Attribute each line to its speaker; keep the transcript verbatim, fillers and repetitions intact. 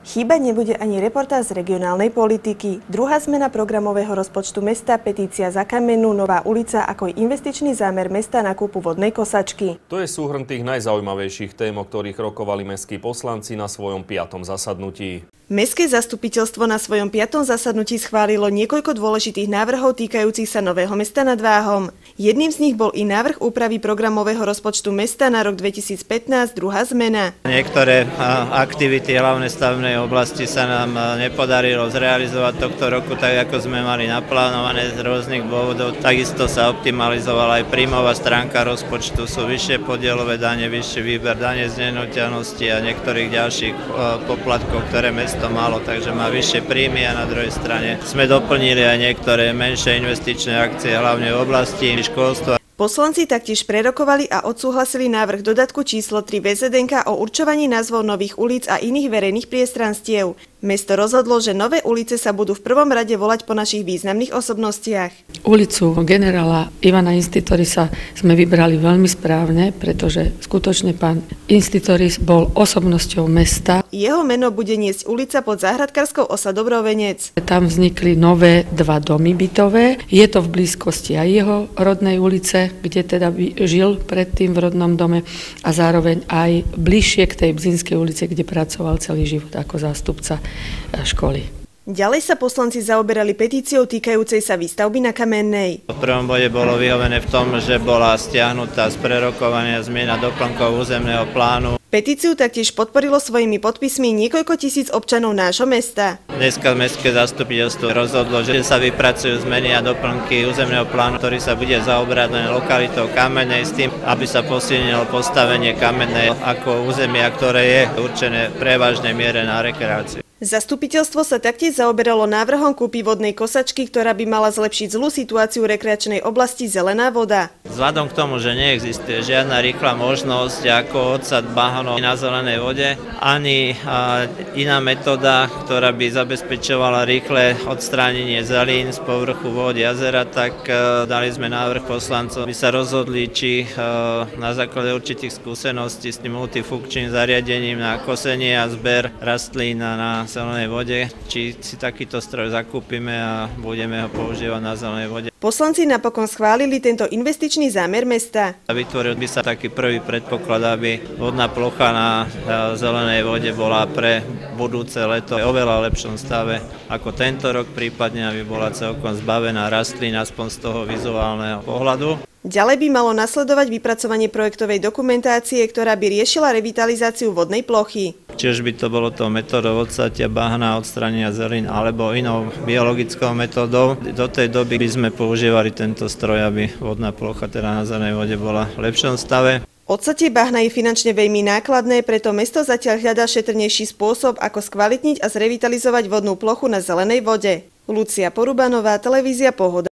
Speaker 1: Chýbať nebude ani reportáž z regionálnej politiky. Druhá zmena programového rozpočtu mesta, petícia za Kamennú, Nová ulica, ako aj investičný zámer mesta na kúpu vodnej kosačky.
Speaker 2: To je súhrn tých najzaujímavejších tém, o ktorých rokovali mestskí poslanci na svojom piatom zasadnutí.
Speaker 1: Mestské zastupiteľstvo na svojom piatom zasadnutí schválilo niekoľko dôležitých návrhov týkajúcich sa Nového Mesta nad Váhom. Jedným z nich bol i návrh úpravy programového rozpočtu mesta na rok dvetisícpätnásť, druhá zmena.
Speaker 3: Niektoré aktivity hlavnej stavebnej oblasti sa nám nepodarilo zrealizovať tohto roku tak, ako sme mali naplánované z rôznych dôvodov. Takisto sa optimalizovala aj príjmová stránka rozpočtu, sú vyššie podielové dane, vyšší výber dane z nehnuteľnosti a niektorých ďalších poplatkov, ktoré mesto to malo, takže má vyššie príjmy a na druhej strane sme doplnili aj niektoré menšie investičné akcie, hlavne v oblasti školstva.
Speaker 1: Poslanci taktiež prerokovali a odsúhlasili návrh dodatku číslo tri vé zet en ká o určovaní názvov nových ulic a iných verejných priestranstiev. Mesto rozhodlo, že nové ulice sa budú v prvom rade volať po našich významných osobnostiach.
Speaker 4: Ulicu generála Ivana Institorisa sme vybrali veľmi správne, pretože skutočne pán Institoris bol osobnosťou mesta.
Speaker 1: Jeho meno bude niesť ulica pod záhradkárskou osadou Rovenec.
Speaker 4: Tam vznikli nové dva domy bytové. Je to v blízkosti aj jeho rodnej ulice, kde teda žil predtým v rodnom dome a zároveň aj bližšie k tej Bzínskej ulici, kde pracoval celý život ako zástupca školy.
Speaker 1: Ďalej sa poslanci zaoberali petíciou týkajúcej sa výstavby na Kamennej.
Speaker 3: V prvom bode bolo vyhovené v tom, že bola stiahnutá z prerokovania zmena doplnkov územného plánu.
Speaker 1: Petíciu taktiež podporilo svojimi podpismi niekoľko tisíc občanov nášho mesta.
Speaker 3: Dneska mestské zastupiteľstvo rozhodlo, že sa vypracujú zmeny a doplnky územného plánu, ktorý sa bude zaoberať len lokalitou Kamennej s tým, aby sa posilnilo postavenie Kamennej ako územia, ktoré je určené prevažnej miere na rekreáciu.
Speaker 1: Zastupiteľstvo sa taktiež zaoberalo návrhom kúpy vodnej kosačky, ktorá by mala zlepšiť zlú situáciu rekreačnej oblasti Zelená voda.
Speaker 3: Vzhľadom k tomu, že neexistuje žiadna rýchla možnosť ako odsad bahonov na zelenej vode, ani iná metóda, ktorá by zabezpečovala rýchle odstránenie zelín z povrchu vôd jazera, tak dali sme návrh poslancov, aby sa rozhodli, či na základe určitých skúseností s tým multifunkčným zariadením na kosenie a zber rastlín na zelenej vode, či si takýto stroj zakúpime a budeme ho používať na zelenej vode.
Speaker 1: Poslanci napokon schválili tento investičný zámer mesta.
Speaker 3: Vytvoril by sa taký prvý predpoklad, aby vodná plocha na zelenej vode bola pre budúce leto v oveľa lepšom stave ako tento rok, prípadne aby bola celkom zbavená rastlín, aspoň z toho vizuálneho pohľadu.
Speaker 1: Ďalej by malo nasledovať vypracovanie projektovej dokumentácie, ktorá by riešila revitalizáciu vodnej plochy.
Speaker 3: Či už by to bolo to metódou odsatia bahna, odstránenia zelín alebo inou biologickou metódou. Do tej doby by sme používali tento stroj, aby vodná plocha teda na zelenej vode bola v lepšom stave.
Speaker 1: Odsatie bahna je finančne veľmi nákladné, preto mesto zatiaľ hľadá šetrnejší spôsob, ako skvalitniť a zrevitalizovať vodnú plochu na zelenej vode. Lucia Porubanová, televízia Pohoda.